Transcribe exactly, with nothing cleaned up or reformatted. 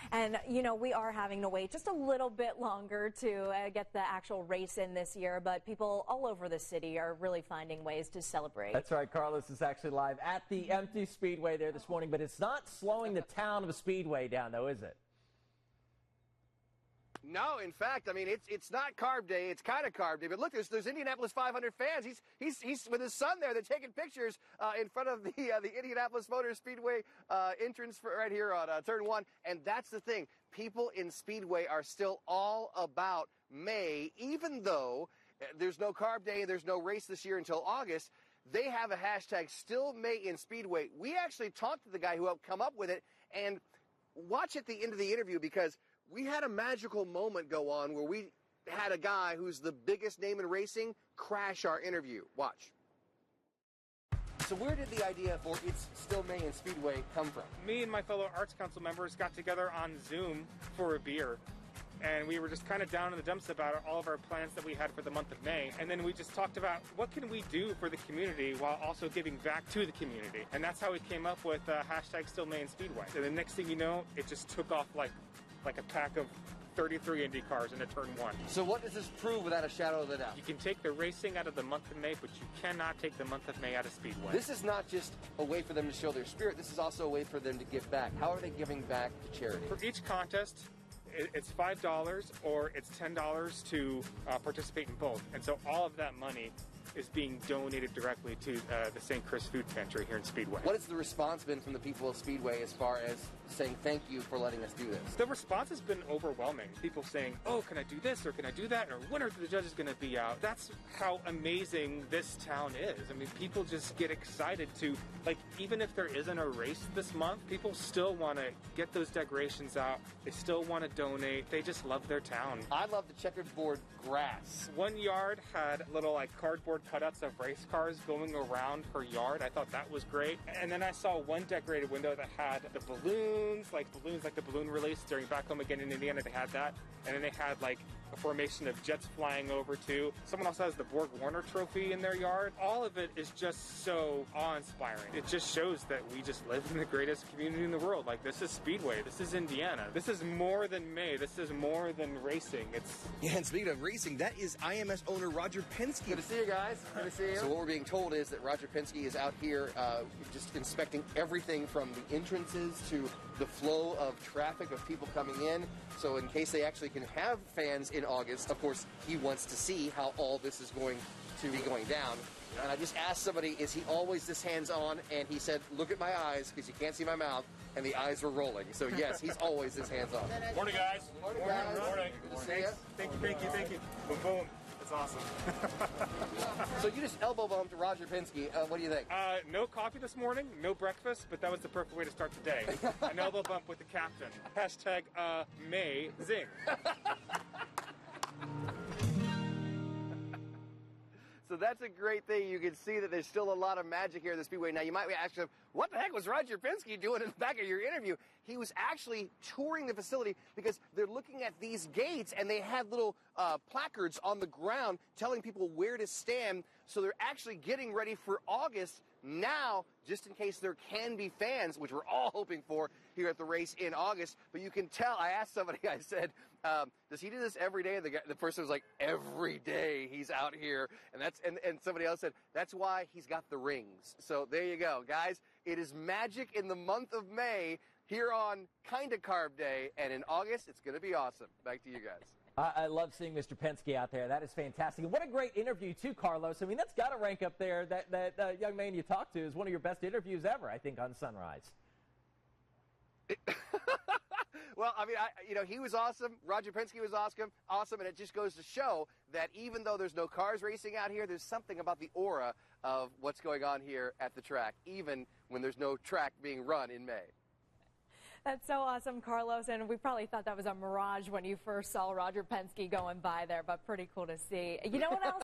And, you know, we are having to wait just a little bit longer to uh, get the actual race in this year, but people all over the city are really finding ways to celebrate. That's right. Carlos is actually live at the empty Speedway there this morning, but it's not slowing the town of Speedway down, though, is it? No, in fact, I mean, it's it's not Carb Day. It's kind of Carb Day. But look, there's, there's Indianapolis five hundred fans. He's he's he's with his son there. They're taking pictures uh, in front of the uh, the Indianapolis Motor Speedway uh, entrance for right here on uh, turn one. And that's the thing. People in Speedway are still all about May, even though there's no Carb Day and there's no race this year until August. They have a hashtag Still May in Speedway. We actually talked to the guy who helped come up with it, and watch at the end of the interview because we had a magical moment go on where we had a guy who's the biggest name in racing crash our interview. Watch. So where did the idea for It's Still May in Speedway come from? Me and my fellow Arts Council members got together on Zoom for a beer. And we were just kind of down in the dumps about all of our plans that we had for the month of May. And then we just talked about what can we do for the community while also giving back to the community. And that's how we came up with uh, hashtag Still May in Speedway. And the next thing you know, it just took off like like a pack of thirty-three Indy cars into turn one. So what does this prove without a shadow of a doubt? You can take the racing out of the month of May, but you cannot take the month of May out of Speedway. This is not just a way for them to show their spirit. This is also a way for them to give back. How are they giving back to charity? For each contest, it's five dollars or it's ten dollars to uh, participate in both. And so all of that money is being donated directly to uh, the Saint Chris Food Pantry here in Speedway. What has the response been from the people of Speedway as far as saying thank you for letting us do this? The response has been overwhelming. People saying, oh, can I do this or can I do that? Or when are the judges going to be out? That's how amazing this town is. I mean, people just get excited to, like, even if there isn't a race this month, people still want to get those decorations out. They still want to donate. They just love their town. I love the checkered board grass. One yard had little, like, cardboard cutouts of race cars going around her yard. I thought that was great. And then I saw one decorated window that had the balloons, like balloons like the balloon release during Back Home Again in Indiana. They had that. And then they had like a formation of jets flying over too. Someone else has the Borg Warner trophy in their yard. All of it is just so awe-inspiring. It just shows that we just live in the greatest community in the world. Like, this is Speedway. This is Indiana. This is more than May. This is more than racing. It's Yeah, and speaking of racing, that is I M S owner Roger Penske. Good to see you guys. Good to see you. So what we're being told is that Roger Penske is out here uh, just inspecting everything from the entrances to the flow of traffic of people coming in. So in case they actually can have fans in August, of course, he wants to see how all this is going to be going down. And I just asked somebody, is he always this hands-on? And he said, look at my eyes, because you can't see my mouth, and the eyes were rolling. So yes, he's always this hands-on. Morning, guys. Morning, guys. Morning. Good to see you. Thank you, thank you, thank you. Boom, boom. That's awesome. So you just elbow bumped Roger Penske. Uh, what do you think? Uh, no coffee this morning, no breakfast, but that was the perfect way to start the day. An elbow bump with the captain. Hashtag uh, May Zing. So that's a great thing. You can see that there's still a lot of magic here at the Speedway. Now, you might be asking, what the heck was Roger Penske doing in the back of your interview? He was actually touring the facility because they're looking at these gates, and they had little uh, placards on the ground telling people where to stand. So they're actually getting ready for August now, just in case there can be fans, which we're all hoping for here at the race in August. But you can tell, I asked somebody, I said, um, does he do this every day? And the, guy, the person was like, every day he's out here. And that's and, and somebody else said, that's why he's got the rings. So there you go, guys. It is magic in the month of May here on Kinda Carb Day. And in August, it's going to be awesome. Back to you guys. I, I love seeing Mister Penske out there. That is fantastic. And what a great interview, too, Carlos. I mean, that's got to rank up there. That, that uh, young man you talked to is one of your best interviews ever, I think, on Sunrise. Well, I mean, I, you know, he was awesome. Roger Penske was awesome, awesome, and it just goes to show that even though there's no cars racing out here, there's something about the aura of what's going on here at the track, even when there's no track being run in May. That's so awesome, Carlos, and we probably thought that was a mirage when you first saw Roger Penske going by there, but pretty cool to see. You know what else?